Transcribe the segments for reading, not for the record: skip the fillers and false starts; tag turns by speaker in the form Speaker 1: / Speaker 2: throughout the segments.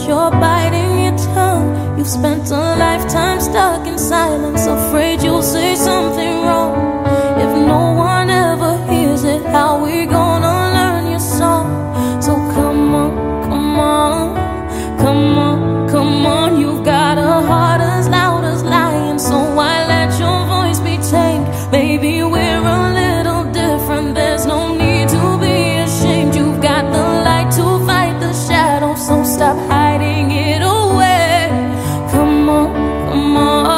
Speaker 1: you're biting your tongue. You've spent a lifetime stuck in silence, afraid you'll say something wrong. If no one ever hears it, how we gonna learn your song? So come on, come on, come on, come on. You've got a heart as loud as lion, so why let your voice be tamed? Maybe we're a little different, there's no need to be ashamed. You've got the light to fight the shadow, so stop hiding it away. Come on, come on.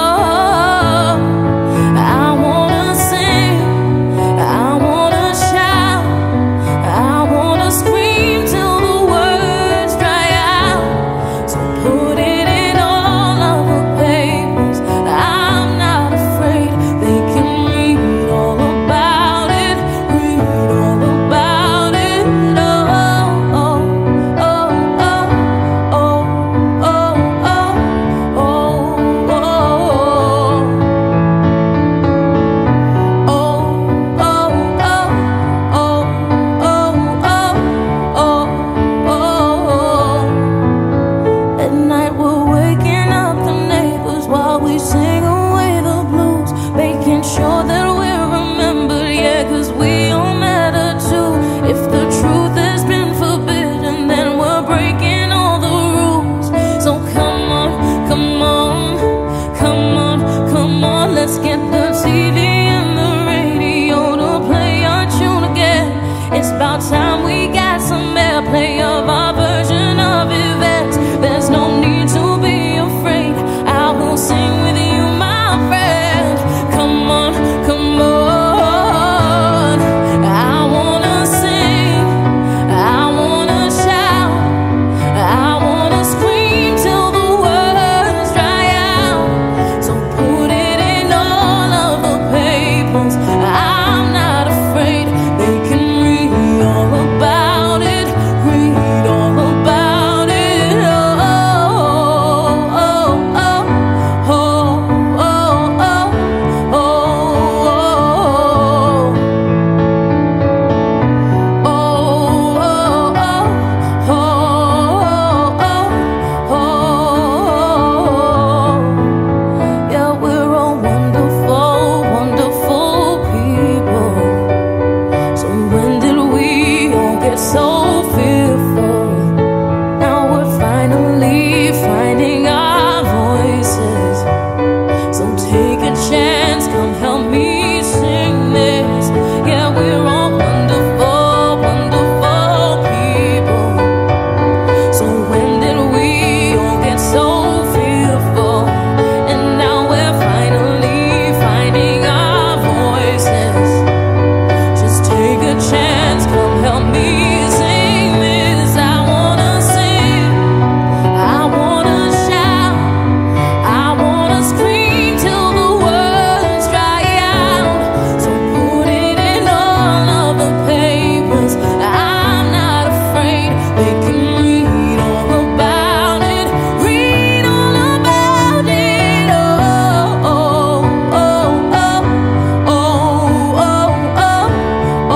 Speaker 1: I wanna sing, I wanna shout, I wanna scream till the words dry out. So put it in all of the papers, I'm not afraid. They can read all about it, read all about it. Oh, oh, oh, oh, oh, oh, oh, oh, oh, At night we're waking up the neighbors while we sing away the blues, making sure that we're remembered, yeah, 'cause we all matter too. If the truth has been forbidden, then we're breaking all the rules. So come on, come on, come on, come on. Let's get the TV and the radio to play our tune again. It's about time we got some airplay of our version of events. There's no need to be afraid, I will sing with you, my friend. Come on, come on. I wanna sing, I wanna shout, I wanna scream till the words dry out. So put it in all of the papers, I'm not afraid. They can read all about it, read all about it. Oh, oh, oh, oh, oh, oh, oh, oh, yeah, we're all wonderful, wonderful people. So when did we all get so fearful? Now we're finally finding our voices. So take a chance, come help me sing this. Yeah, we're all wonderful, wonderful people. So when did we all get so fearful? And now we're finally finding our voices. Just take a chance, come help me sing this. I wanna sing, I wanna shout, I wanna scream till the words dry out. So put it in all of the papers, I'm not afraid. They can read all about it, read all about it. Oh, oh, oh, oh, oh, oh, oh, oh,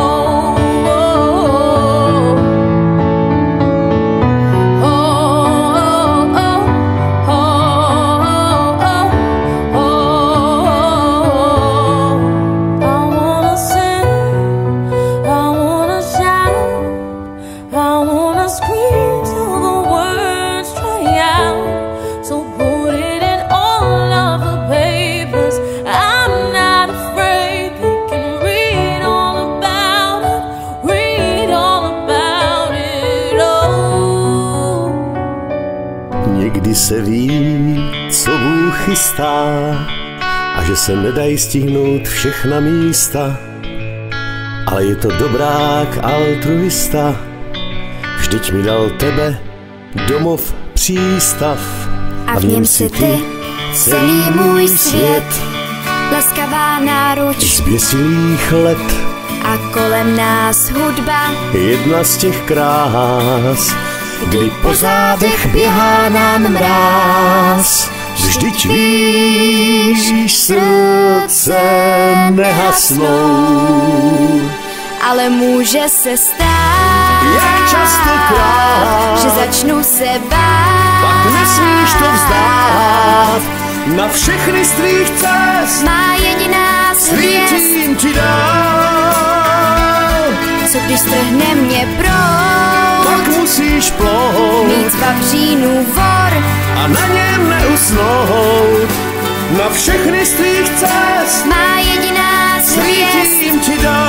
Speaker 1: I wanna sing, I wanna shout, I wanna scream till the words dry out. So put it in all of the papers, I'm not afraid. They can read all about it, read all about it. Oh.
Speaker 2: Někdy se ví, co Bůh chystá, a že se nedají stihnout všechna místa. Ale je to dobrák altruista, vždyť mi dal tebe domov, přístav.
Speaker 3: A v něm si ty, celý můj svět, laskavá náruč
Speaker 2: Zběsilých let
Speaker 3: a kolem nás hudba,
Speaker 2: jedna z těch krás, kdy po zádech běhá nám mráz. Vždyť víš, srdce nehasnou,
Speaker 3: ale může se stát,
Speaker 2: je častokrát,
Speaker 3: že začnu se bát.
Speaker 2: pak nesmíš to vzdát. Na všechny z tvých cest
Speaker 3: Má jediná hvězd,
Speaker 2: svítím ti dál.
Speaker 3: co když strhne mě proud.
Speaker 2: Tak musíš plout
Speaker 3: Mít z vavřínů vor,
Speaker 2: a na něm neusnout. Na všechny z tvých cest
Speaker 3: má jediná hvězd,
Speaker 2: svítím ti dál.